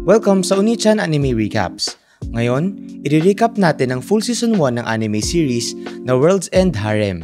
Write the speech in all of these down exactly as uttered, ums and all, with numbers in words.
Welcome sa Unichan Anime Recaps. Ngayon, i-recap natin ang full season one ng anime series na World's End Harem.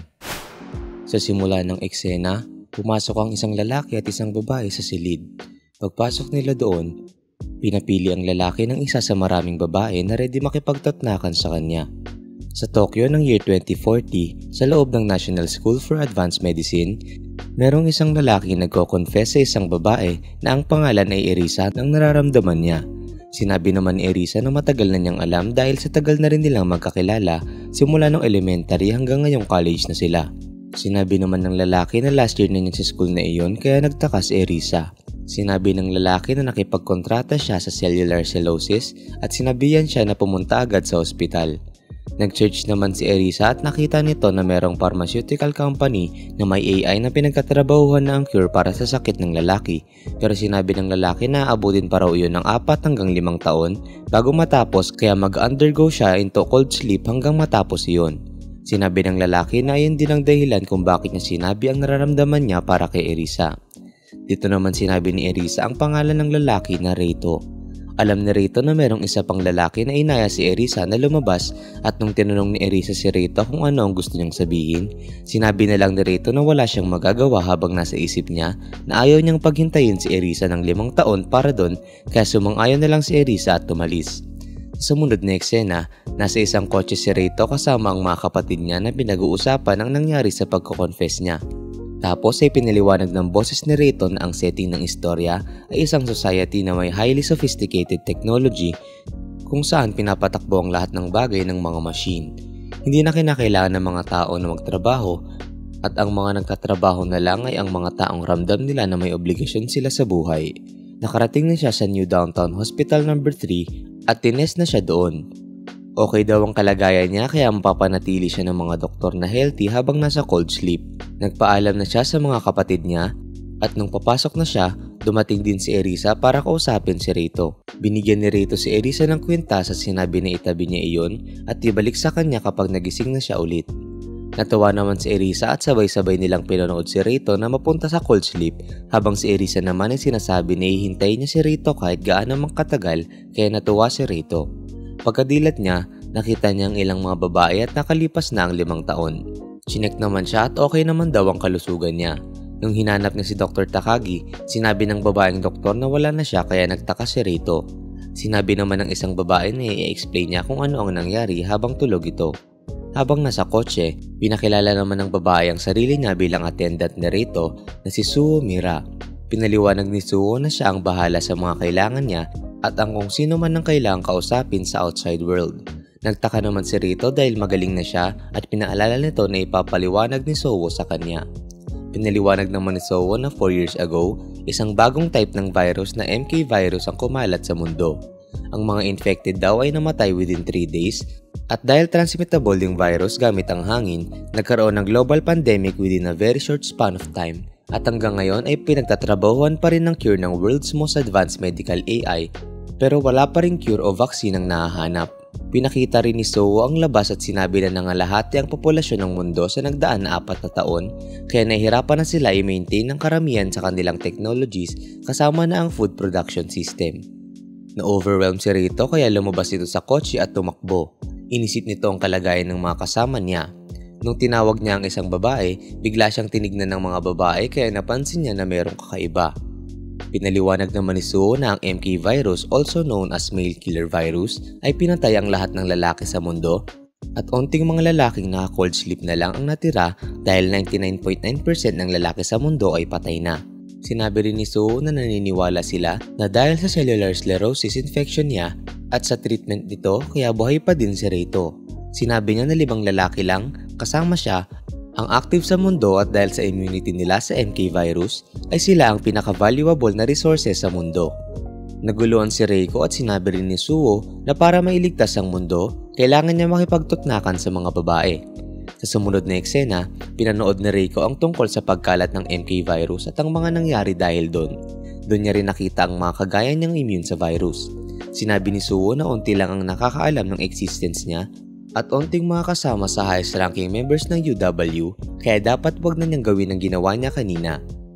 Sa simula ng eksena, pumasok ang isang lalaki at isang babae sa silid. Pagpasok nila doon, pinapili ang lalaki ng isa sa maraming babae na ready makipagtatnakan sa kanya. Sa Tokyo ng year twenty forty, sa loob ng National School for Advanced Medicine, merong isang lalaki nagko-confess sa isang babae na ang pangalan ay Erisa ng nararamdaman niya. Sinabi naman ni Erisa na matagal na niyang alam dahil sa tagal na rin nilang magkakilala simula nung elementary hanggang ngayong college na sila. Sinabi naman ng lalaki na last year na niya sa school na iyon kaya nagtaka si Erisa. Sinabi ng lalaki na nakipagkontrata siya sa cellular cellosis at sinabihan siya na pumunta agad sa ospital. Nag-search naman si Erisa at nakita nito na merong pharmaceutical company na may A I na pinagkatrabahuhan na ang cure para sa sakit ng lalaki. Pero sinabi ng lalaki na aabutin pa raw iyon ng apat hanggang limang taon bago matapos kaya mag-undergo siya into cold sleep hanggang matapos iyon. Sinabi ng lalaki na iyon din ang dahilan kung bakit niya sinabi ang nararamdaman niya para kay Erisa. Dito naman sinabi ni Erisa ang pangalan ng lalaki na Reito. Alam ni Reito na merong isa pang lalaki na inaya si Erisa na lumabas at nung tinanong ni Erisa si Reito kung ano ang gusto niyang sabihin, sinabi na lang ni Reito na wala siyang magagawa habang nasa isip niya na ayaw niyang paghintayin si Erisa ng limang taon para doon kaya sumang-ayon na lang si Erisa at tumalis. Sa sumunod na eksena, nasa isang kotse si Reito kasama ang mga kapatid niya na pinag-uusapan ang nangyari sa pagko-confess niya. Tapos ay pinaliwanag ng boses ni Reito na ang setting ng istorya ay isang society na may highly sophisticated technology kung saan pinapatakbo ang lahat ng bagay ng mga machine. Hindi na kinakailangan ng mga tao na magtrabaho at ang mga nagtatrabaho na lang ay ang mga taong ramdam nila na may obligasyon sila sa buhay. Nakarating na siya sa New Downtown Hospital number three at tinest na siya doon. Okay daw ang kalagayan niya kaya mapapanatili siya ng mga doktor na healthy habang nasa cold sleep. Nagpaalam na siya sa mga kapatid niya at nung papasok na siya, dumating din si Erisa para kausapin si Reito. Binigyan ni Reito si Erisa ng kwenta sa sinabi na itabi niya iyon at ibalik sa kanya kapag nagising na siya ulit. Natuwa naman si Erisa at sabay-sabay nilang pinanood si Reito na mapunta sa cold sleep habang si Erisa naman ay sinasabi na ihintay niya si Reito kahit gaano mang katagal kaya natuwa si Reito. Pagkadilat niya, nakita niya ang ilang mga babae at nakalipas na ang limang taon. Chinek naman siya at okay naman daw ang kalusugan niya. Nung hinanap niya si Doctor Takagi, sinabi ng babaeng doktor na wala na siya kaya nagtaka si Reito. Sinabi naman ng isang babae na i-explain niya kung ano ang nangyari habang tulog ito. Habang nasa kotse, pinakilala naman ng babae ang sarili niya bilang attendant ni Reito na si Suo Mira. Pinaliwanag ni Suo na siya ang bahala sa mga kailangan niya at ang kung sino man ang kailangang kausapin sa outside world. Nagtaka naman si Reito dahil magaling na siya at pinaalala nito na ipapaliwanag ni Suo sa kanya. Pinaliwanag naman ni Suo na four years ago, isang bagong type ng virus na M K virus ang kumalat sa mundo. Ang mga infected daw ay namatay within three days at dahil transmittable yung virus gamit ang hangin, nagkaroon ng global pandemic within a very short span of time. At hanggang ngayon ay pinagtatrabahuan pa rin ng cure ng world's most advanced medical A I pero wala pa rin cure o vaccine ang nahahanap. Pinakita rin ni Suo ang labas at sinabi na nangalahati ang populasyon ng mundo sa nagdaan na apat na taon kaya nahihirapan na sila i-maintain ang karamihan sa kanilang technologies kasama na ang food production system. Na-overwhelm si Reito kaya lumabas ito sa kotse at tumakbo. Inisip nito ang kalagayan ng mga kasama niya. Nung tinawag niya ang isang babae, bigla siyang tinignan ng mga babae kaya napansin niya na mayroong kakaiba. Pinaliwanag naman ni Suo na ang M K virus, also known as male killer virus, ay pinatay ang lahat ng lalaki sa mundo at onting mga lalaking naka-cold sleep na lang ang natira dahil ninety-nine point nine percent ng lalaki sa mundo ay patay na. Sinabi rin ni Suo na naniniwala sila na dahil sa cellular sclerosis infection niya at sa treatment nito kaya buhay pa din si Reito. Sinabi niya na limang lalaki lang kasama siya ang active sa mundo at dahil sa immunity nila sa M K virus ay sila ang pinaka-valuable na resources sa mundo. Naguluhan si Reiko at sinabi rin ni Suo na para mailigtas ang mundo, kailangan niya makipagtutnakan sa mga babae. Sa sumunod na eksena, pinanood ni Reiko ang tungkol sa pagkalat ng M K virus at ang mga nangyari dahil doon. Doon niya rin nakita ang mga kagaya niyang immune sa virus. Sinabi ni Suo na unti lang ang nakakaalam ng existence niya at onting mga kasama sa highest ranking members ng U W kaya dapat wag na niyang gawin ang ginawa niya kanina.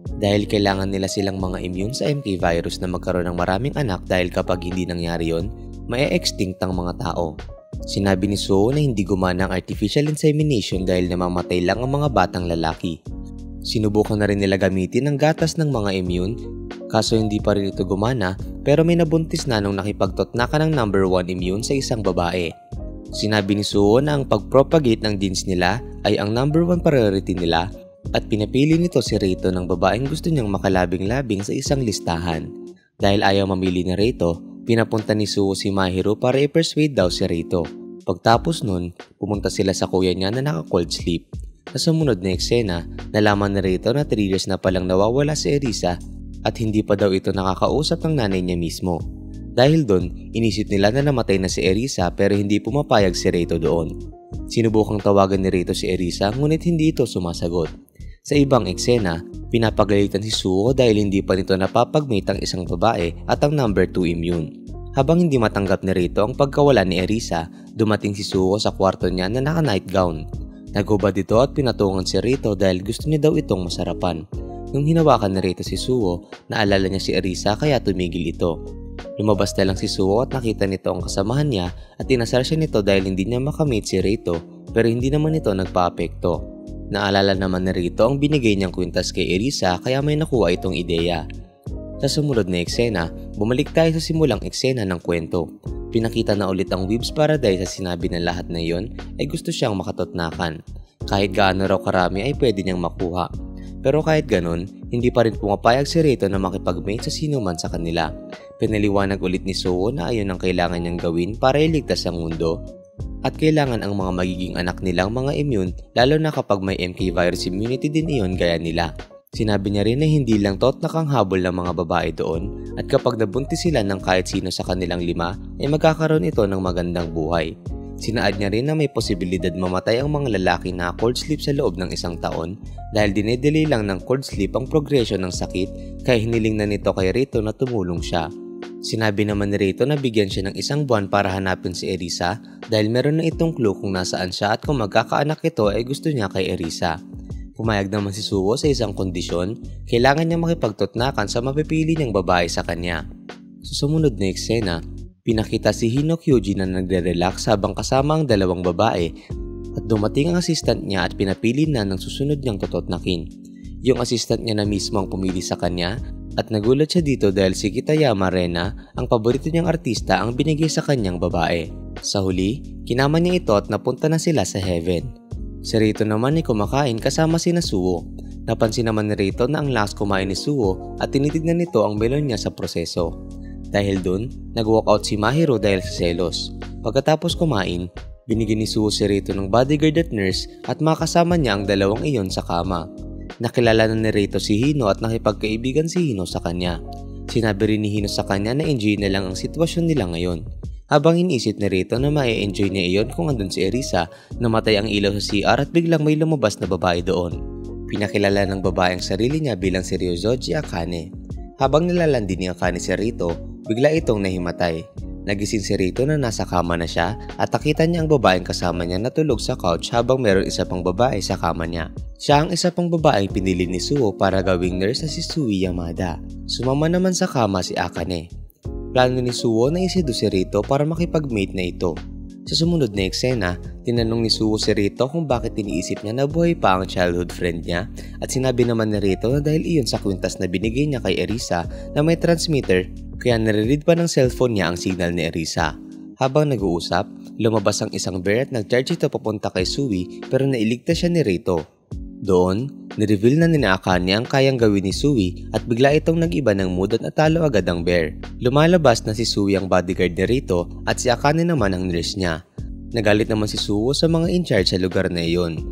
Dahil kailangan nila silang mga immune sa M K virus na magkaroon ng maraming anak dahil kapag hindi nangyari yon, mae-extinct ang mga tao. Sinabi ni Suo na hindi gumana ang artificial insemination dahil namamatay lang ang mga batang lalaki. Sinubukan na rin nila gamitin ang gatas ng mga immune, kaso hindi pa rin ito gumana pero may nabuntis na nung nakipagtotnakan ng number one immune sa isang babae. Sinabi ni Suo na ang pag-propagate ng genes nila ay ang number one priority nila at pinapili nito si Reito ng babaeng gusto niyang makalabing-labing sa isang listahan. Dahil ayaw mamili ni Reito, pinapunta ni Suo si Mahiro para i-persuade daw si Reito. Pagtapos nun, pumunta sila sa kuya niya na naka-cold sleep. Sa sumunod na eksena, nalaman ni Reito na three years na palang nawawala si Erisa at hindi pa daw ito nakakausap ng nanay niya mismo. Dahil doon, inisip nila na namatay na si Erisa pero hindi pumapayag si Reito doon. Sinubukang tawagan ni Reito si Erisa ngunit hindi ito sumasagot. Sa ibang eksena, pinapagalitan si Suo dahil hindi pa nito napapagmate ang isang babae at ang number two immune. Habang hindi matanggap ni Reito ang pagkawala ni Erisa, dumating si Suo sa kwarto niya na naka-nightgown. Nagubad ito at pinatungan si Reito dahil gusto niya daw itong masarapan. Nung hinawakan ni Reito si Suo, naalala niya si Erisa kaya tumigil ito. Lumabas na lang si Suo at nakita nito ang kasamahan niya at tinasar siya nito dahil hindi niya makamate si Reito pero hindi naman ito nagpa-apekto. Naalala naman ni Reito ang binigay niyang kwintas kay Erisa kaya may nakuha itong ideya. Sa sumunod na eksena, bumalik tayo sa simulang eksena ng kwento. Pinakita na ulit ang Weeb's Paradise sa sinabi ng lahat na iyon ay gusto siyang makatotnakan. Kahit gaano raw karami ay pwede niyang makuha. Pero kahit ganun, hindi pa rin pumapayag si Reito na makipag-mate sa sino man sa kanila. Pinaliwanag ulit ni Suo na ayun ang kailangan niyang gawin para iligtas ang mundo. At kailangan ang mga magiging anak nilang mga immune lalo na kapag may M K virus immunity din iyon gaya nila. Sinabi niya rin na hindi lang totnak ang habol ng mga babae doon at kapag nabuntis sila ng kahit sino sa kanilang lima ay magkakaroon ito ng magandang buhay. Sinaad niya rin na may posibilidad mamatay ang mga lalaki na cold sleep sa loob ng isang taon dahil dinedelay lang ng cold sleep ang progression ng sakit kaya hiniling na nito kay Reito na tumulong siya. Sinabi naman ni Reito na bigyan siya ng isang buwan para hanapin si Erisa dahil meron na itong clue kung nasaan siya at kung magkakaanak ito ay gusto niya kay Erisa. Pumayag naman si Suo sa isang kondisyon, kailangan niya makipagtotnakan sa mapipili niyang babae sa kanya. Sa sumunod na eksena, pinakita si Hino Kyuji na nagre-relax habang kasama ang dalawang babae at dumating ang assistant niya at pinapili na ng susunod niyang tototnakin. Yung assistant niya na mismo ang pumili sa kanya at nagulat siya dito dahil si Kitayama Rena, ang paborito niyang artista, ang binigay sa kanyang babae. Sa huli, kinama niya ito at napunta na sila sa heaven. Si Reito naman ay kumakain kasama sina Suo. Napansin naman ni Reito na ang last kumain ni Suo at tinitignan nito ang melon niya sa proseso. Dahil dun, nag-walkout si Mahiro dahil sa selos. Pagkatapos kumain, binigyan ni Suo si Reito ng bodyguard at nurse at makasama niya ang dalawang iyon sa kama. Nakilala na ni Reito si Hino at nakipagkaibigan si Hino sa kanya. Sinabi rin ni Hino sa kanya na enjoy na lang ang sitwasyon nila ngayon. Habang iniisip ni Reito na ma-enjoy niya iyon kung andun si Erisa, namatay ang ilaw sa C R at biglang may lumabas na babae doon. Pinakilala ng babae ang sarili niya bilang si Ryozoji Akane. Habang nilalandi ni Akane si Reito, bigla itong nahimatay. Nagising si Reito na nasa kama na siya at nakita niya ang babaeng kasama niya natulog sa couch habang meron isa pang babae sa kama niya. Siya ang isa pang babaeng pinili ni Suo para gawing nurse na si Sui Yamada. Sumama naman sa kama si Akane. Plano ni Suo na isido si Reito para makipag-mate na ito. Sa sumunod na eksena, tinanong ni Suo si Reito kung bakit iniisip niya na buhay pa ang childhood friend niya at sinabi naman ni Reito na dahil iyon sa kwintas na binigay niya kay Erisa na may transmitter kaya nare-read pa ng cellphone niya ang signal ni Erisa. Habang nag-uusap, lumabas ang isang bear at nag-charge ito papunta kay Sui pero nailigtas siya ni Reito. Doon, nireveal na ni Akane ang kayang gawin ni Sui at bigla itong nag-iba ng mood at natalo agad ang bear. Lumalabas na si Sui ang bodyguard ni Reito at si Akane naman ang nurse niya. Nagalit naman si Suo sa mga in-charge sa lugar na iyon.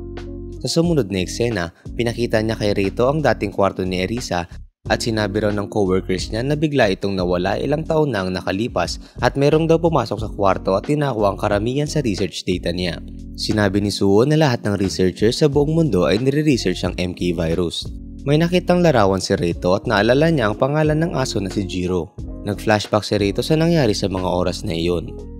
Sa sumunod na eksena, pinakita niya kay Reito ang dating kwarto ni Erisa at sinabi raw ng coworkers niya na bigla itong nawala ilang taon na ang nakalipas at merong daw pumasok sa kwarto at tinakuha ang karamihan sa research data niya. Sinabi ni Suo na lahat ng researchers sa buong mundo ay nire-research ang M K virus. May nakitang larawan si Reito at naalala niya ang pangalan ng aso na si Jiro. Nag-flashback si Reito sa nangyari sa mga oras na iyon.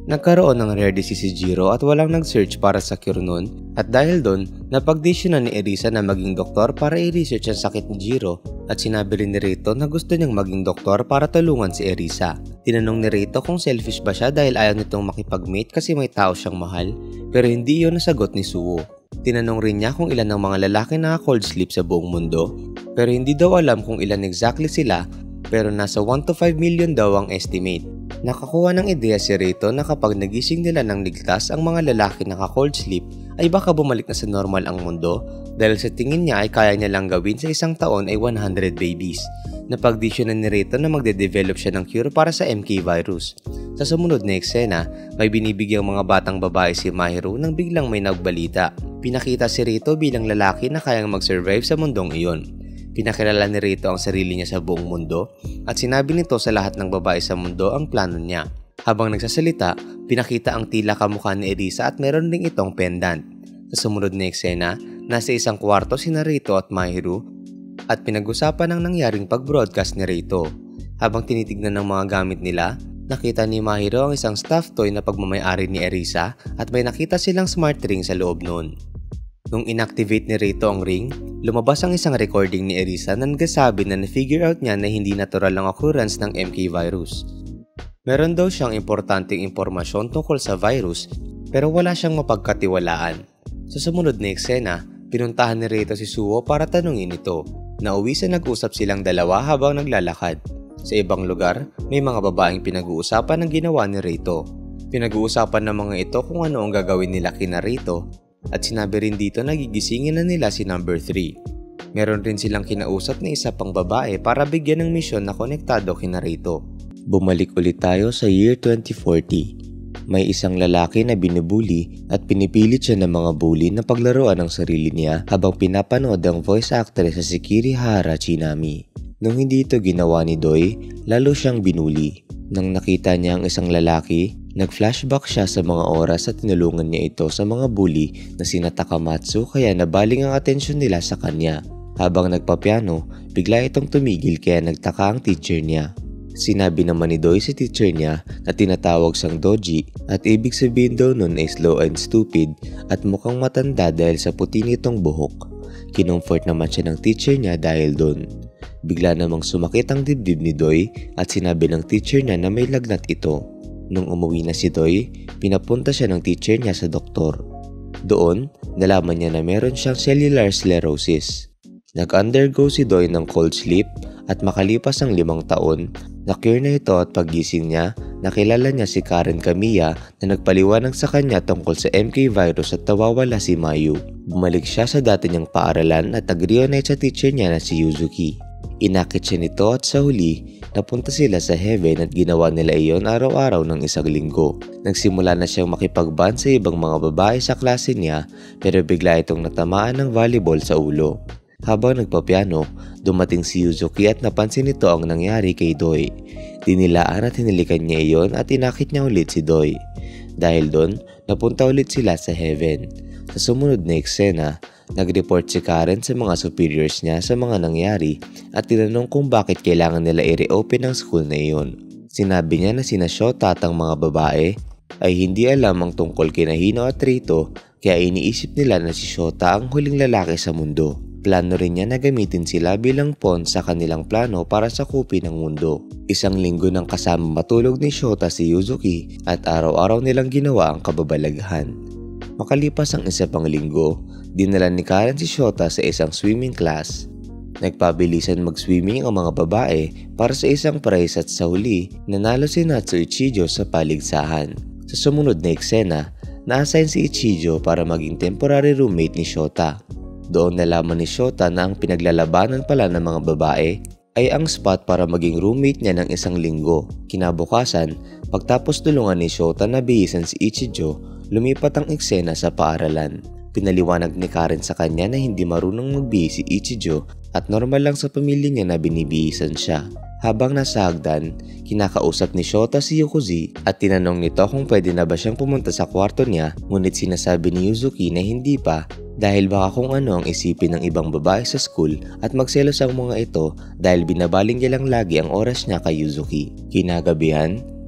Nagkaroon ng rare disease si Jiro at walang nag-search para sa cure nun, at dahil doon, napagdesisyonan ni Erisa na maging doktor para i-research ang sakit ni Jiro, at sinabi rin ni Rito na gusto niyang maging doktor para tulungan si Erisa. Tinanong ni Rito kung selfish ba siya dahil ayaw nitong makipag-mate kasi may tao siyang mahal, pero hindi iyon nasagot ni Suwo. Tinanong rin niya kung ilan ang mga lalaki na cold sleep sa buong mundo, pero hindi daw alam kung ilan exactly sila, pero nasa one to five million daw ang estimate. Nakakuha ng ideya si Rito na kapag nagising nila ng ligtas ang mga lalaki naka-cold sleep ay baka bumalik na sa normal ang mundo dahil sa tingin niya ay kaya niya lang gawin sa isang taon ay one hundred babies. Napagdesisyonan ni Rito na magde-develop siya ng cure para sa M K virus. Sa sumunod na eksena, may binibigyang mga batang babae si Mahiro nang biglang may nagbalita. Pinakita si Rito bilang lalaki na kayang mag-survive sa mundong iyon. Pinakilala ni Rito ang sarili niya sa buong mundo at sinabi nito sa lahat ng babae sa mundo ang plano niya. Habang nagsasalita, pinakita ang tila kamukha ni Erisa at meron ding itong pendant. Sa sumunod na eksena, nasa isang kwarto sina Rito at Mahiro at pinag-usapan ang nangyaring pag-broadcast ni Rito. Habang tinitignan ng mga gamit nila, nakita ni Mahiro ang isang stuffed toy na pagmamayari ni Erisa at may nakita silang smart ring sa loob noon. Nung inactivate ni Rito ang ring, lumabas ang isang recording ni Erisa na nagsasabi na na-figure out niya na hindi natural ang occurrence ng M K virus. Meron daw siyang importanteng impormasyon tungkol sa virus pero wala siyang mapagkatiwalaan. Sa sumunod na eksena, pinuntahan ni Rito si Suwo para tanungin ito. Nauwi sa nag-usap silang dalawa habang naglalakad. Sa ibang lugar, may mga babaeng pinag-uusapan ang ginawa ni Rito. Pinag-uusapan ng mga ito kung ano ang gagawin nila kina Rito. At sinabi rin dito na gigisingin na nila si number three. Meron rin silang kinausap na isa pang babae para bigyan ng misyon na konektado kina Rito. Bumalik ulit tayo sa year twenty forty. May isang lalaki na binubuli at pinipilit siya ng mga bully na paglaruan ang sarili niya habang pinapanood ang voice actress sa si Kirihara Chinami. Nung hindi ito ginawa ni Doi, lalo siyang binuli. Nang nakita niya ang isang lalaki, nag-flashback siya sa mga oras at tinulungan niya ito sa mga bully na sina Takamatsu kaya nabaling ang atensyon nila sa kanya. Habang nagpapiano, bigla itong tumigil kaya nagtaka ang teacher niya. Sinabi naman ni Doi sa teacher niya na tinatawag siyang Doji at ibig sabihin daw nun ay slow and stupid at mukhang matanda dahil sa puti nitong buhok. Kinomfort naman siya ng teacher niya dahil doon. Bigla namang sumakit ang dibdib ni Doi at sinabi ng teacher niya na may lagnat ito. Nung umuwi na si Doi, pinapunta siya ng teacher niya sa doktor. Doon, nalaman niya na meron siyang cellular sclerosis. Nag-undergo si Doi ng cold sleep at makalipas ang limang taon, na-cure na ito at paggising niya, nakilala niya si Karen Kamiya na nagpaliwanag sa kanya tungkol sa M K virus at nawawala si Mayu. Bumalik siya sa dati niyang paaralan at nag-reunite sa teacher niya na si Yuzuki. Inakit siya nito at sa huli, napunta sila sa heaven at ginawa nila iyon araw-araw ng isang linggo. Nagsimula na siyang makipag-band sa ibang mga babae sa klase niya pero bigla itong natamaan ng volleyball sa ulo. Habang nagpapiano, dumating si Yuzuki at napansin nito ang nangyari kay Doi. Dinilaan at hinilikan niya iyon at inakit niya ulit si Doi. Dahil doon, napunta ulit sila sa heaven. Sa sumunod na eksena, nag-report si Karen sa mga superiors niya sa mga nangyari at tinanong kung bakit kailangan nila i-reopen ang school na iyon. Sinabi niya na sina Shota at ang mga babae ay hindi alam ang tungkol kina Hino at Rito kaya iniisip nila na si Shota ang huling lalaki sa mundo. Plano rin niya na gamitin sila bilang pawn sa kanilang plano para sakupin ang mundo. Isang linggo nang kasama matulog ni Shota si Yuzuki at araw-araw nilang ginawa ang kababalaghan. Makalipas ang isa pang linggo, dinala ni Karen si Shota sa isang swimming class. Nagpabilisan mag-swimming ang mga babae para sa isang prize at sa huli, nanalo si Natsu Ichijo sa paligsahan. Sa sumunod na eksena, na-assign si Ichijo para maging temporary roommate ni Shota. Doon nalaman ni Shota na ang pinaglalabanan pala ng mga babae ay ang spot para maging roommate niya ng isang linggo. Kinabukasan, pagtapos tulungan ni Shota na bihisan si Ichijo, lumipat ang eksena sa paaralan. Pinaliwanag ni Karen sa kanya na hindi marunong magbihis si Ichijo at normal lang sa pamilya niya na binibihisan siya. Habang nasa hagdan, kinakausap ni Shota si Yukuzi at tinanong nito kung pwede na ba siyang pumunta sa kwarto niya, ngunit sinasabi ni Yuzuki na hindi pa dahil baka kung ano ang isipin ng ibang babae sa school at magselos ang mga ito dahil binabaling niya lang lagi ang oras niya kay Yuzuki. Kinagabihan,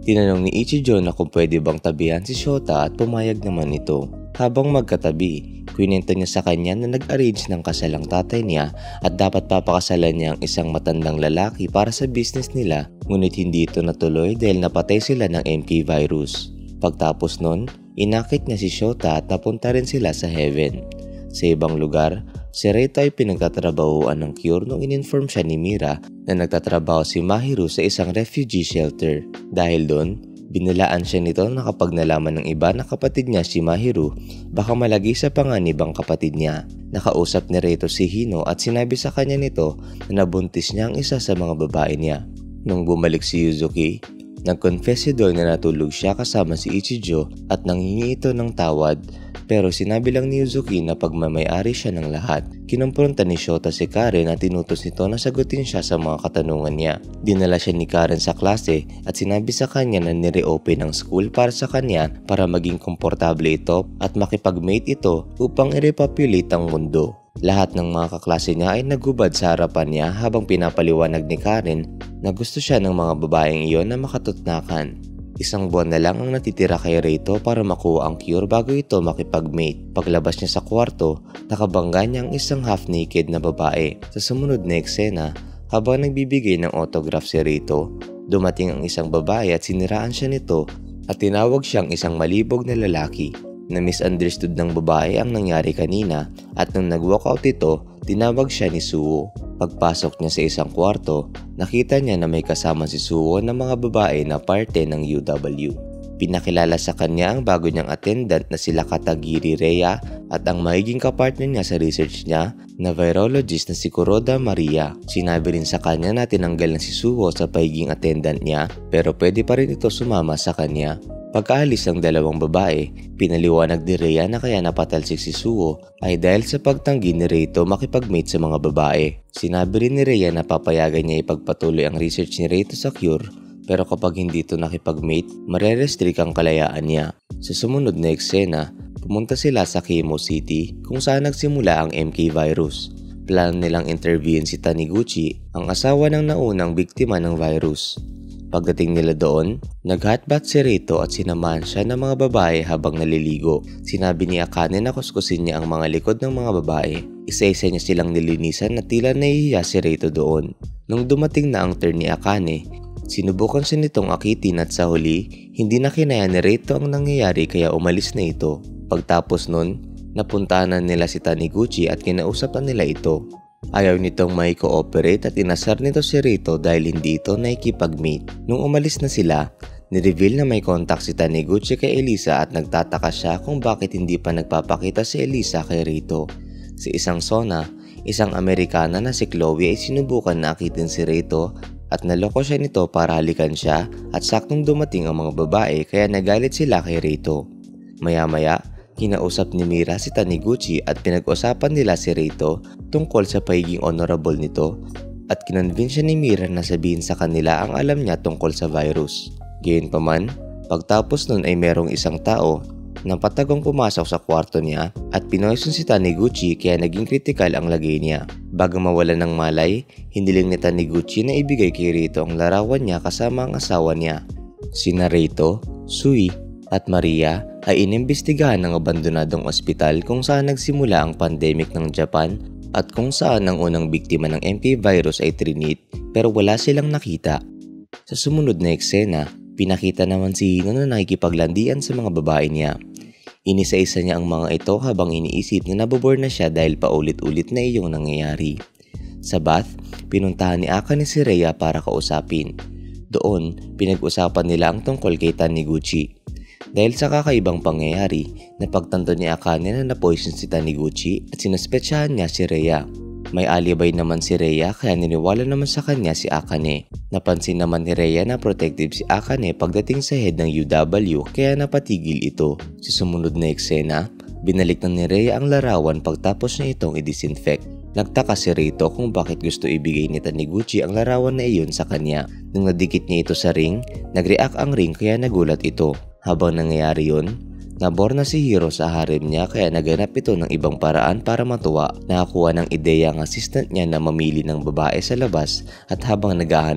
Tinanong ni Ichijo na kung pwede bang tabihan si Shota at pumayag naman ito. Habang magkatabi, kwinento niya sa kanya na nag-arrange ng kasal ang tatay niya at dapat papakasalan niya ang isang matandang lalaki para sa business nila, ngunit hindi ito natuloy dahil napatay sila ng M K virus. Pagtapos nun, inakit niya si Shota at napunta rin sila sa heaven. Sa ibang lugar, si Reito ay pinagtatrabahuan ng Cure nung in-inform siya ni Mira na nagtatrabaho si Mahiru sa isang refugee shelter. Dahil doon, binalaan siya nito na kapag nalaman ng iba na kapatid niya si Mahiru, baka malagi sa panganib ang kapatid niya. Nakausap ni Reito si Hino at sinabi sa kanya nito na nabuntis niya ang isa sa mga babae niya. Nung bumalik si Yuzuki, nag-confess si Doi na natulog siya kasama si Ichijo at nanghingi ito ng tawad, pero sinabi lang ni Yuzuki na pagmamayari siya ng lahat. Kinumpronta ni Shota si Karen at tinutos nito na sagutin siya sa mga katanungan niya. Dinala siya ni Karen sa klase at sinabi sa kanya na nire-open ang school para sa kanya para maging komportable ito at makipag-mate ito upang i-repopulate ang mundo. Lahat ng mga kaklase niya ay nagubad sa harapan niya habang pinapaliwanag ni Karen na gusto siya ng mga babaeng iyon na makatutnakan. Isang buwan na lang ang natitira kay Reito para makuha ang cure bago ito makipag-mate. Paglabas niya sa kwarto, nakabangga niya ang isang half-naked na babae. Sa sumunod na eksena, habang nagbibigay ng autograph si Reito, dumating ang isang babae at siniraan siya nito at tinawag siyang isang malibog na lalaki. Na-misunderstood ng babae ang nangyari kanina at nung nag-walkout ito, tinawag siya ni Suwo. Pagpasok niya sa isang kwarto, nakita niya na may kasama si Suwo na mga babae na parte ng U W. Pinakilala sa kanya ang bago niyang attendant na sila Katagiri Rhea at ang magiging kapartner niya sa research niya na virologist na si Kuroda Maria. Sinabi rin sa kanya na tinanggal na si Suwo sa pagiging attendant niya pero pwede pa rin ito sumama sa kanya. Pagkaalis ng dalawang babae, pinaliwanag ni Rhea na kaya napatalsik si Suwo ay dahil sa pagtanggi ni Reito makipag-mate sa mga babae. Sinabi rin ni Rhea na papayagan niya ipagpatuloy ang research ni Reito sa cure pero kapag hindi ito nakipag-mate, marerestrict ang kalayaan niya. Sa sumunod na eksena, pumunta sila sa Keimo City kung saan nagsimula ang M K virus. Plano nilang interviewin si Taniguchi, ang asawa ng naunang biktima ng virus. Pagdating nila doon, nag-hotbath si Reito at sinamahan siya ng mga babae habang naliligo. Sinabi ni Akane na kuskusin niya ang mga likod ng mga babae. Isa-isa niya silang nilinisan na tila nahihiya si Reito doon. Nung dumating na ang turn ni Akane, sinubukan siya nitong akitin at sa huli, hindi na kinaya ni Reito ang nangyayari kaya umalis na ito. Pagtapos nun, napuntahan na nila si Taniguchi at kinausap na nila ito. Ayaw nitong may cooperate at inasar nito si Reito dahil hindi ito nakikipag-meet. Nung umalis na sila, nireveal na may contact si Taniguchi kay Elisa at nagtataka siya kung bakit hindi pa nagpapakita si Elisa kay Reito. Sa isang sauna, isang Amerikana na si Chloe ay sinubukan na akitin si Reito at naloko siya nito para halikan siya at saktong dumating ang mga babae kaya nagalit sila kay Reito. Maya-maya, kinausap ni Mira si Taniguchi at pinag-usapan nila si Reito tungkol sa pagiging honorable nito at kinonvince siya ni Mira na sabihin sa kanila ang alam niya tungkol sa virus. Gayunpaman, pagtapos nun ay merong isang tao na patagong pumasok sa kwarto niya at pinoison si Taniguchi kaya naging kritikal ang lagay niya. Bago mawalan ng malay, hiniling ni Taniguchi na ibigay kay Reito ang larawan niya kasama ang asawa niya. Sina Reito, Sui at Maria ay inimbestigahan ng abandonadong ospital kung saan nagsimula ang pandemic ng Japan at kung saan ang unang biktima ng M K virus ay trinit pero wala silang nakita. Sa sumunod na eksena, pinakita naman si Hino na nakikipaglandian sa mga babae niya. Inisa-isa niya ang mga ito habang iniisip na nabobore na siya dahil paulit-ulit na iyong nangyayari. Sa bath, pinuntahan ni Akane si Rhea para kausapin. Doon, pinag-usapan nila ang tungkol kay Taniguchi. Dahil sa kakaibang pangyayari, napagtanto ni Akane na na-poison si Taniguchi at sinuspetsahan niya si Rhea. May alibay naman si Rhea kaya niniwala naman sa kanya si Akane. Napansin naman ni Rhea na protective si Akane pagdating sa head ng U W kaya napatigil ito. Sa sumunod na eksena, binalik na ni Rhea ang larawan pagtapos na itong i-disinfect. Nagtaka si Reito kung bakit gusto ibigay ni Taniguchi ang larawan na iyon sa kanya. Nung nadikit niya ito sa ring, nag-react ang ring kaya nagulat ito. Habang nangyayari yun, nabor na si Hiro sa harem niya kaya naganap ito ng ibang paraan para matuwa. Nakakuha ng ideya ang assistant niya na mamili ng babae sa labas at habang naghahanap,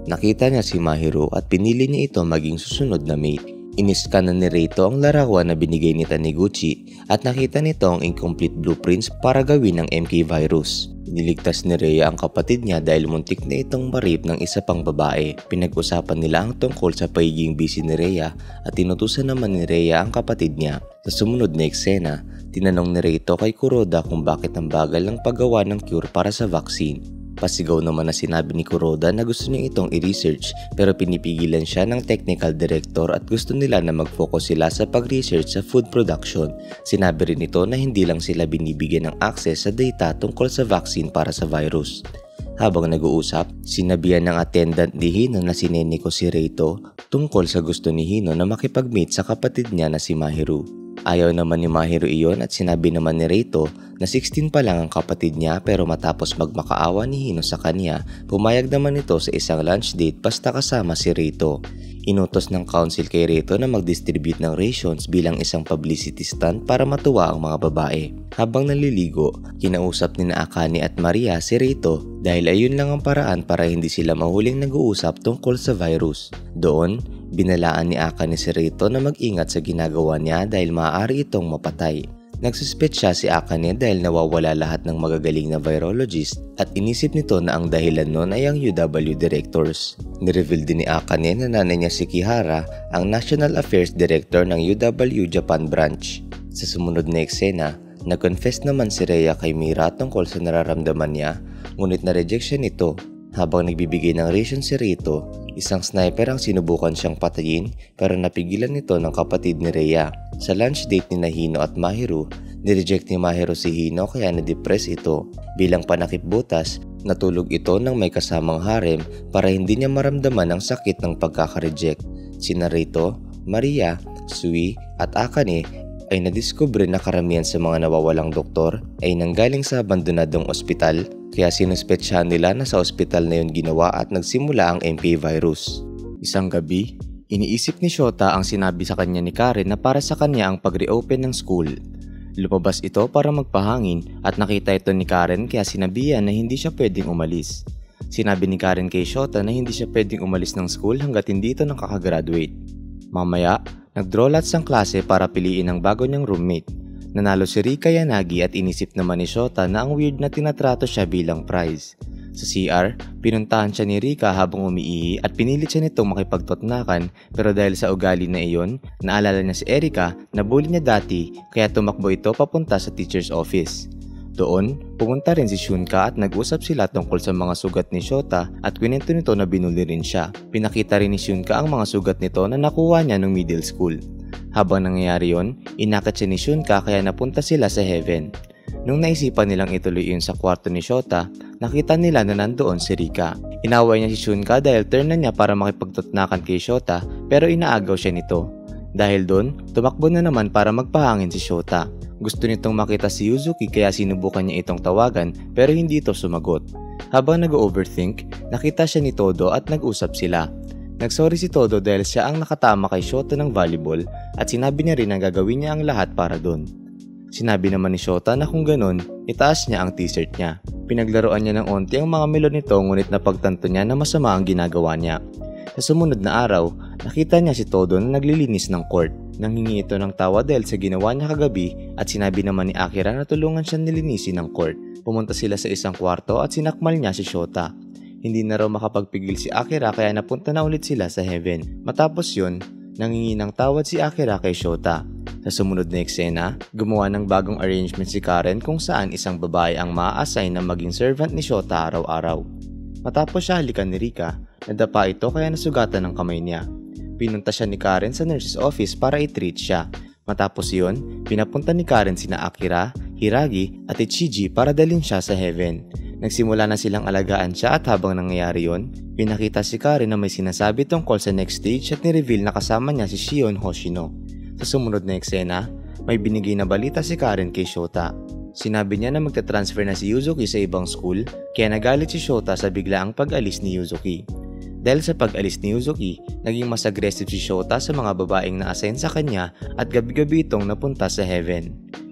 Nakita niya si Mahiru at pinili niya ito maging susunod na mate. Iniskan na ni Reito ang larawan na binigay ni Taniguchi at nakita nito ang incomplete blueprints para gawin ng M K virus. Niligtas ni Rhea ang kapatid niya dahil muntik na itong marip ng isa pang babae. Pinag-usapan nila ang tungkol sa pagiging busy ni Rhea at tinutusan naman ni Rhea ang kapatid niya. Sa sumunod na eksena, tinanong ni Reito kay Kuroda kung bakit ang bagal ng paggawa ng cure para sa vaccine. Pasigaw naman na sinabi ni Kuroda na gusto niya itong i-research pero pinipigilan siya ng technical director at gusto nila na mag-focus sila sa pag-research sa food production. Sinabi rin ito na hindi lang sila binibigyan ng access sa data tungkol sa vaccine para sa virus. Habang nag-uusap, sinabihan ng attendant ni Hino na sineniko si Reito tungkol sa gusto ni Hino na makipag-meet sa kapatid niya na si Mahiru. Ayaw naman ni Mahiru iyon at sinabi naman ni Reito na sixteen pa lang ang kapatid niya pero matapos magmakaawa ni Hino sa kanya, pumayag naman ito sa isang lunch date basta kasama si Reito. Inutos ng council kay Reito na mag-distribute ng rations bilang isang publicity stunt para matuwa ang mga babae. Habang naliligo, kinausap ni na Akane at Maria si Reito dahil ayun lang ang paraan para hindi sila mahuling nag-uusap tungkol sa virus. Doon, binalaan ni Akane si Reito na mag-ingat sa ginagawa niya dahil maaari itong mapatay. Nagsuspect siya si Akane dahil nawawala lahat ng magagaling na virologist at inisip nito na ang dahilan nun ay ang U W directors. Nireveal din ni Akane na nanay niya si Kihara, ang National Affairs Director ng U W Japan branch. Sa sumunod na eksena, nag-confess naman si Rhea kay Mira tungkol sa nararamdaman niya, ngunit na-reject siya nito. Habang nagbibigay ng ration si Reito, isang sniper ang sinubukan siyang patayin pero napigilan nito ng kapatid ni Rhea. Sa lunch date ni Hino at Mahiru, nireject ni Mahiru si Hino kaya na-depress ito. Bilang panakip butas, natulog ito ng may kasamang harem para hindi niya maramdaman ang sakit ng pagkaka-reject. Sina Reito, Maria, Sui at Akane ay nadiskubre na karamihan sa mga nawawalang doktor ay nanggaling sa abandonadong ospital kaya sinuspetsyahan nila na sa ospital na yun ginawa at nagsimula ang M K virus. Isang gabi, iniisip ni Shota ang sinabi sa kanya ni Karen na para sa kanya ang pag-reopen ng school. Lumabas ito para magpahangin at nakita ito ni Karen kaya sinabihan na hindi siya pwedeng umalis. Sinabi ni Karen kay Shota na hindi siya pwedeng umalis ng school hanggat hindi ito nakakagraduate. Mamaya, nag-draw lots ang klase para piliin ang bago niyang roommate. Nanalo si Rika Yanagi at inisip naman ni Shota na ang weird na tinatrato siya bilang prize. Sa C R, pinuntahan siya ni Rika habang umiihi at pinilit siya nitong makipagtotnakan pero dahil sa ugali na iyon, naalala niya si Erika na bully niya dati kaya tumakbo ito papunta sa teacher's office. Doon, pumunta rin si Shunka at nag-usap sila tungkol sa mga sugat ni Shota at kwento nito na binuli rin siya. Pinakita rin ni Shunka ang mga sugat nito na nakuha niya nung middle school. Habang nangyayari yon, inakit siya ni Shunka kaya napunta sila sa heaven. Nung naisipan nilang ituloy yun sa kwarto ni Shota, nakita nila na nandoon si Rika. Inaway niya si Shunka dahil turn na niya para makipagtutnakan kay Shota pero inaagaw siya nito. Dahil doon, tumakbo na naman para magpahangin si Shota. Gusto nitong makita si Yuzuki kaya sinubukan niya itong tawagan pero hindi ito sumagot. Habang nag-overthink, nakita siya ni Todo at nag-usap sila. Nagsorry si Todo dahil siya ang nakatama kay Shota ng volleyball at sinabi niya rin na gagawin niya ang lahat para doon. Sinabi naman ni Shota na kung ganun, itaas niya ang t-shirt niya. Pinaglaruan niya ng onti ang mga melon nito ngunit napagtanto niya na masama ang ginagawa niya. Sa sumunod na araw, nakita niya si Todo na naglilinis ng court. Nanghingi ito ng tawa dahil sa ginawa niya kagabi at sinabi naman ni Akira na tulungan siya nilinisin ng court. Pumunta sila sa isang kwarto at sinakmal niya si Shota. Hindi na raw makapagpigil si Akira kaya napunta na ulit sila sa heaven. Matapos yun, nanghingi ng tawad si Akira kay Shota. Sa sumunod na eksena, gumawa ng bagong arrangement si Karen kung saan isang babae ang maa-assign na maging servant ni Shota araw-araw. Matapos siya halikan ni Rika, nadapa ito kaya nasugatan ng kamay niya. Pinunta siya ni Karen sa nurse's office para i-treat siya. Matapos yun, pinapunta ni Karen sina Akira, Hiragi at Ichiji para dalhin siya sa heaven. Nagsimula na silang alagaan siya at habang nangyayari yun, pinakita si Karen na may sinasabi tungkol sa next stage at ni-reveal na kasama niya si Shion Hoshino. Sa sumunod na eksena, may binigay na balita si Karen kay Shota. Sinabi niya na magta-transfer na si Yuzuki sa ibang school kaya nagalit si Shota sa biglaang pag-alis ni Yuzuki. Dahil sa pag-alis ni Yuzuki, naging mas aggressive si Shota sa mga babaeng na-assign sa kanya at gabi-gabi itong napunta sa heaven.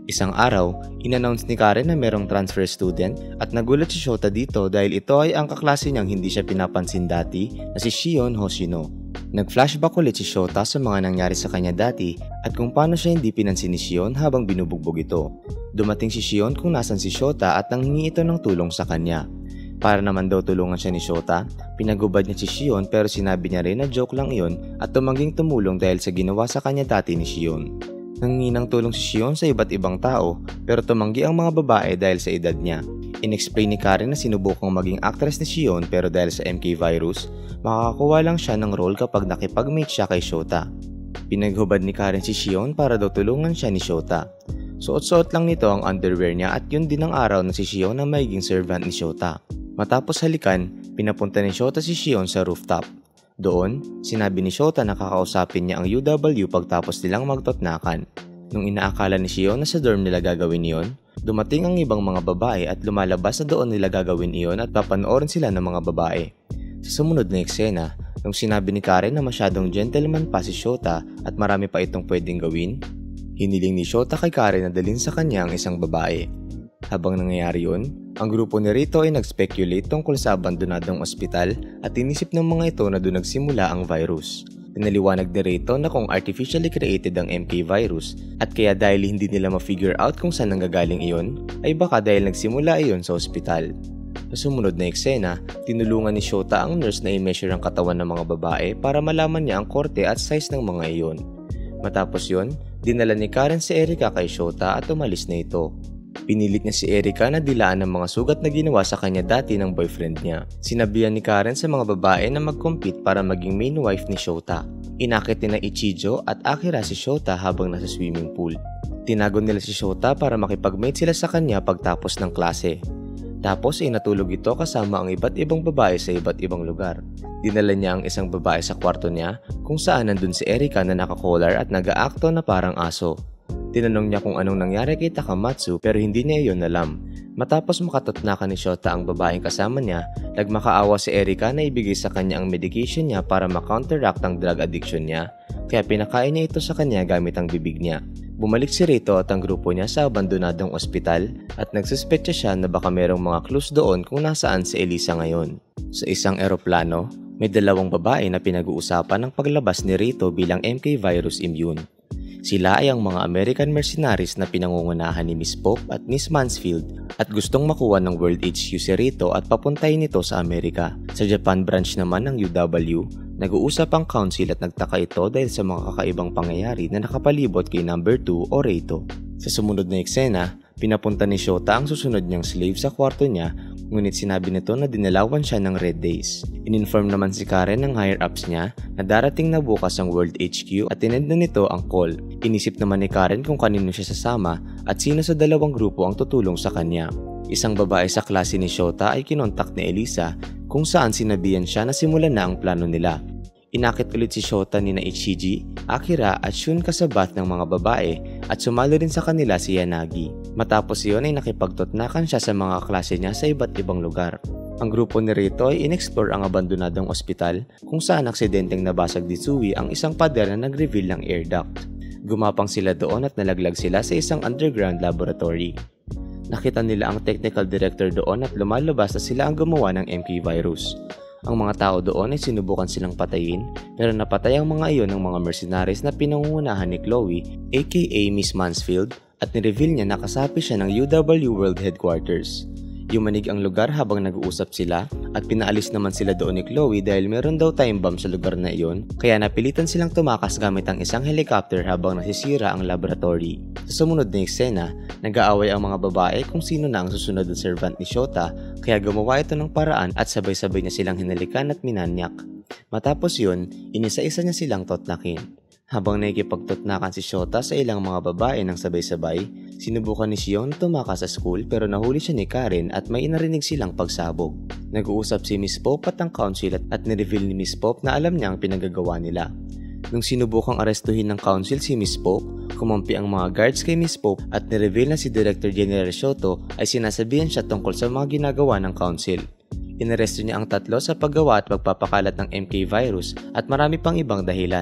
Isang araw, in-announce ni Karen na merong transfer student at nagulat si Shota dito dahil ito ay ang kaklase niyang hindi siya pinapansin dati na si Shion Hoshino. Nag-flashback ulit si Shota sa mga nangyari sa kanya dati at kung paano siya hindi pinansin ni Shion habang binubugbog ito. Dumating si Shion kung nasan si Shota at nanghingi ito ng tulong sa kanya. Para naman daw tulungan siya ni Shota, pinagubad niya si Shion pero sinabi niya rin na joke lang iyon at tumangging tumulong dahil sa ginawa sa kanya dati ni Shion. Nanghingi ng tulong si Shion sa iba't ibang tao pero tumanggi ang mga babae dahil sa edad niya. In-explain ni Karen na sinubukang maging actress ni Shion pero dahil sa M K virus, makakakuha lang siya ng role kapag nakipag-mate siya kay Shota. Pinaghubad ni Karen si Shion para daw tulungan siya ni Shota. Suot-suot lang nito ang underwear niya at yun din ang araw na si Shion na magiging servant ni Shota. Matapos halikan, pinapunta ni Shota si Shion sa rooftop. Doon, sinabi ni Shota na kakausapin niya ang U W pagtapos nilang magtotnakan. Nung inaakala ni Shion na sa dorm nila gagawin iyon, dumating ang ibang mga babae at lumalabas na doon nila gagawin iyon at papanoorin sila ng mga babae. Sa sumunod na eksena, nung sinabi ni Karen na masyadong gentleman pa si Shota at marami pa itong pwedeng gawin, hiniling ni Shota kay Karen na dalhin sa kanya ang isang babae. Habang nangyayari yun, ang grupo ni Rito ay nag-speculate tungkol sa abandonadong ospital at inisip ng mga ito na doon nagsimula ang virus. Pinaliwanag ni Rito na kung artificially created ang M K virus at kaya dahil hindi nila ma-figure out kung saan nanggagaling iyon, ay baka dahil nagsimula iyon sa ospital. Sa sumunod na eksena, tinulungan ni Shota ang nurse na i-measure ang katawan ng mga babae para malaman niya ang korte at size ng mga iyon. Matapos yon, dinala ni Karen si Erika kay Shota at umalis na ito. Pinilit niya si Erika na dilaan ng mga sugat na ginawa sa kanya dati ng boyfriend niya. Sinabihan ni Karen sa mga babae na mag-compete para maging main wife ni Shota. Inakit ni na Ichijo at Akira si Shota habang nasa swimming pool. Tinago nila si Shota para makipag-mate sila sa kanya pagtapos ng klase. Tapos ay natulog ito kasama ang iba't ibang babae sa iba't ibang lugar. Dinala niya ang isang babae sa kwarto niya kung saan nandun si Erika na naka-collar at nag-aakto na parang aso. Tinanong niya kung anong nangyari kay Takamatsu pero hindi niya iyon alam. Matapos makatotnakan ni Shota ang babaeng kasama niya, nagmakaawa si Erika na ibigay sa kanya ang medication niya para ma-counteract ang drug addiction niya, kaya pinakain niya ito sa kanya gamit ang bibig niya. Bumalik si Rito at ang grupo niya sa abandonadong ospital at nagsuspetsa siya na baka merong mga clues doon kung nasaan si Elisa ngayon. Sa isang eroplano, may dalawang babae na pinag-uusapan ang paglabas ni Rito bilang M K virus immune. Sila ay ang mga American mercenaries na pinangungunahan ni Miss Pope at Miss Mansfield at gustong makuha ng World H Q si Rito at papuntahin ito sa Amerika. Sa Japan branch naman ng U W, nag-uusap ang council at nagtaka ito dahil sa mga kakaibang pangyayari na nakapalibot kay number two o Rito. Sa sumunod na eksena, pinapunta ni Shota ang susunod niyang slave sa kwarto niya, ngunit sinabi nito na dinalawan siya ng red days. In-inform naman si Karen ng higher-ups niya na darating na bukas ang World H Q at tinend na nito ang call. Inisip naman ni Karen kung kanino siya sasama at sino sa dalawang grupo ang tutulong sa kanya. Isang babae sa klase ni Shota ay kinontak ni Elisa kung saan sinabihan siya na simulan na ang plano nila. Inakit ulit si Shota ni na Ichiji, Akira at Shun kasabat ng mga babae at sumalo rin sa kanila si Yanagi. Matapos iyon ay nakipagtotnakan siya sa mga klase niya sa iba't ibang lugar. Ang grupo ni Rito ay in-explore ang abandonadong ospital kung saan aksidenteng nabasag ni Tsui ang isang pader na nag-reveal ng air duct. Gumapang sila doon at nalaglag sila sa isang underground laboratory. Nakita nila ang technical director doon at lumalabas na sila ang gumawa ng M K virus. Ang mga tao doon ay sinubukan silang patayin pero napatay ang mga iyon ng mga mercenaries na pinangungunahan ni Chloe aka Miss Mansfield at nireveal niya na kasapi siya ng U W World Headquarters. Yumanig ang lugar habang nag-uusap sila at pinaalis naman sila doon ni Chloe dahil meron daw time bomb sa lugar na iyon kaya napilitan silang tumakas gamit ang isang helicopter habang nasisira ang laboratory. Sa sumunod na eksena, nag-aaway ang mga babae kung sino na ang susunod na servant ni Shota kaya gumawa ito ng paraan at sabay-sabay niya silang hinalikan at minanyak. Matapos yun, inisa-isa niya silang totnakin. Habang nakikipagtotnakan si Shota sa ilang mga babae ng sabay-sabay, sinubukan ni Shion tumakas sa school pero nahuli siya ni Karen at may narinig silang pagsabog. Nag-uusap si Miss Pope at ang council at, at nireveal ni Miss Pope na alam niya ang pinagagawa nila. Nung sinubukang arestuhin ng council si Miss Pope, kumampi ang mga guards kay Miss Pope at nireveal na si Director General Shoto ay sinasabihan siya tungkol sa mga ginagawa ng council. Inaresto niya ang tatlo sa paggawa at pagpapakalat ng M K virus at marami pang ibang dahilan.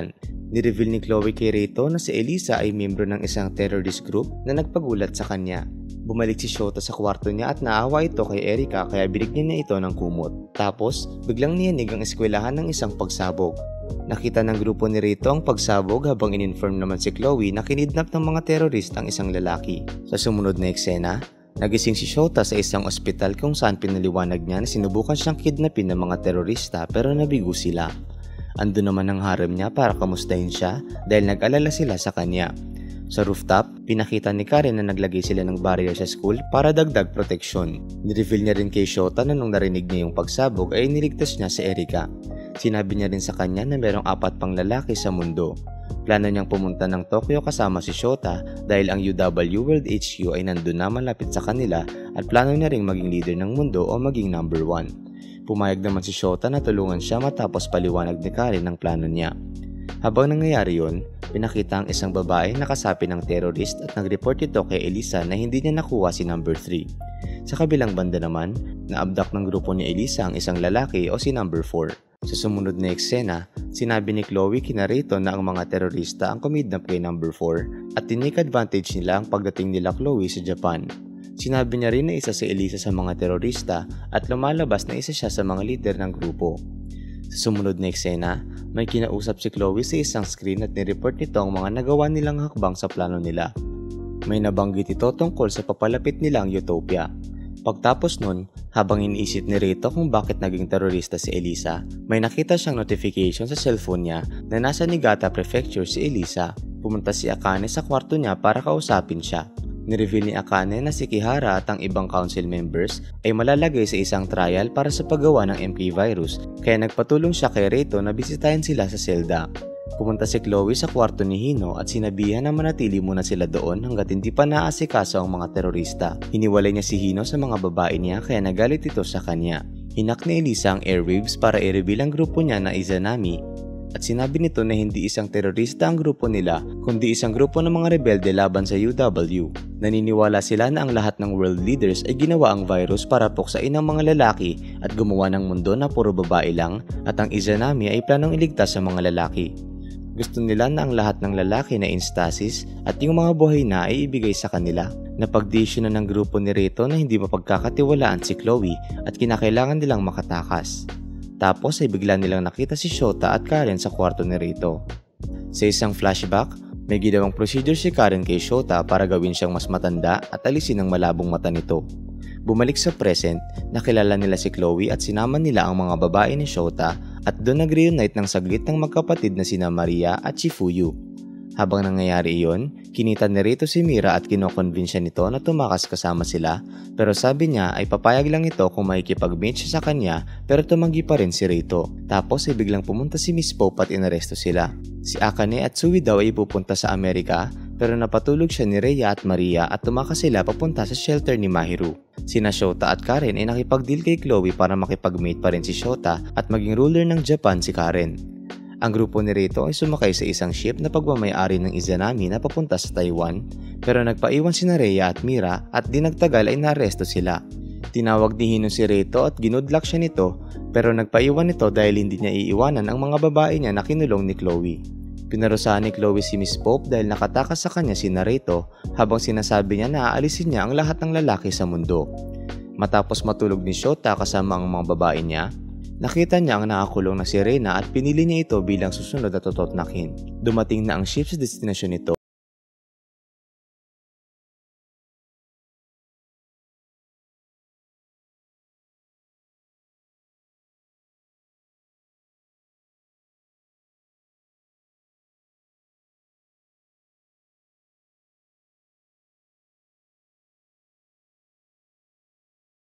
Nireveal ni Chloe kay Reito na si Elisa ay miyembro ng isang terrorist group na nagpagulat sa kanya. Bumalik si Shota sa kwarto niya at naawa ito kay Erika kaya binigyan niya ito ng kumot. Tapos, biglang niyanig ang eskwelahan ng isang pagsabog. Nakita ng grupo ni Reito ang pagsabog habang in-inform naman si Chloe na kinidnap ng mga terorist ang isang lalaki. Sa sumunod na eksena, nagising si Shota sa isang ospital kung saan pinaliwanag niya na sinubukan siyang kidnapin ng mga terorista pero nabigo sila. Ando naman ang harem niya para kamustahin siya dahil nag-alala sila sa kanya. Sa rooftop, pinakita ni Karen na naglagay sila ng barrier sa school para dagdag proteksyon. Nireveal niya rin kay Shota na nung narinig niya yung pagsabog ay niligtas niya si Erika. Sinabi niya rin sa kanya na merong apat pang lalaki sa mundo. Plano niyang pumunta ng Tokyo kasama si Shota dahil ang U W World H Q ay nandun na malapit sa kanila at plano niya ring maging leader ng mundo o maging number one. Pumayag naman si Shota na tulungan siya matapos paliwanag ni Karen ang plano niya. Habang nangyayari yon, pinakita ang isang babae na kasapi ng terrorist at nag-report ito kay Elisa na hindi niya nakuha si number three. Sa kabilang banda naman, naabdak ng grupo ni Elisa ang isang lalaki o si number four. Sa sumunod na eksena, sinabi ni Chloe kina Reito na ang mga terorista ang kumidnap kay number four at tinake advantage nila ang pagdating nila Chloe sa Japan. Sinabi niya rin na isa si Elisa sa mga terorista at lumalabas na isa siya sa mga leader ng grupo. Sa sumunod na eksena, may kinausap si Chloe sa isang screen at nireport nito ang mga nagawa nilang hakbang sa plano nila. May nabanggit ito tungkol sa papalapit nilang Utopia. Pagtapos nun, habang iniisip ni Reito kung bakit naging terorista si Elisa, may nakita siyang notification sa cellphone niya na nasa Niigata Prefecture si Elisa. Pumunta si Akane sa kwarto niya para kausapin siya. Nireveal ni Akane na si Kihara at ang ibang council members ay malalagay sa isang trial para sa paggawa ng M K virus, kaya nagpatulong siya kay Reito na bisitahin sila sa selda. Pumunta si Chloe sa kwarto ni Hino at sinabihan na manatili muna sila doon hanggat hindi pa naasikaso ang mga terorista. Hiniwalay niya si Hino sa mga babae niya kaya nagalit ito sa kanya. Hinak ni Elisa ang airwaves para i-reveal ang grupo niya na Izanami at sinabi nito na hindi isang terorista ang grupo nila kundi isang grupo ng mga rebelde laban sa U W. Naniniwala sila na ang lahat ng world leaders ay ginawa ang virus para puksain ang mga lalaki at gumawa ng mundo na puro babae lang at ang Izanami ay planong iligtas sa mga lalaki. Gusto nila na ang lahat ng lalaki na instasis at yung mga buhay na ay ibigay sa kanila. Napagdesisyon na ng grupo ni Reito na hindi mapagkakatiwalaan si Chloe at kinakailangan nilang makatakas. Tapos ay bigla nilang nakita si Shota at Karen sa kwarto ni Reito. Sa isang flashback, may ginawang procedure si Karen kay Shota para gawin siyang mas matanda at alisin ang malabong mata nito. Bumalik sa present, nakilala nila si Chloe at sinama nila ang mga babae ni Shota at doon nag-reunite ng saglit ng magkapatid na sina Maria at Chifuyu. Habang nangyayari iyon, kinita ni Reito si Mira at kinoconvince siya nito na tumakas kasama sila pero sabi niya ay papayag lang ito kung makikipag-match sa kanya pero tumanggi pa rin si Reito. Tapos ay biglang pumunta si Miss Pope at inaresto sila. Si Akane at Sui daw ay pupunta sa Amerika pero napatulog siya ni Rhea at Maria at tumakas sila papunta sa shelter ni Mahiru. Sina Shota at Karen ay nakipag-deal kay Chloe para makipag-mate pa rin si Shota at maging ruler ng Japan si Karen. Ang grupo ni Reito ay sumakay sa isang ship na pagmamay-ari ng Izanami na papunta sa Taiwan pero nagpaiwan sina Rhea at Mira at di nagtagal ay naaresto sila. Tinawag ni Hino si Reito at ginudlak siya nito pero nagpaiwan ito dahil hindi niya iiwanan ang mga babae niya na kinulong ni Chloe. Pinarusahan ni Chloe si Miss Pope dahil nakatakas sa kanya si Reito habang sinasabi niya na aalisin niya ang lahat ng lalaki sa mundo. Matapos matulog ni Shota kasama ang mga babae niya, nakita niya ang nakakulong na si Reyna at pinili niya ito bilang susunod na tototnakin. Dumating na ang ship sa destinasyon nito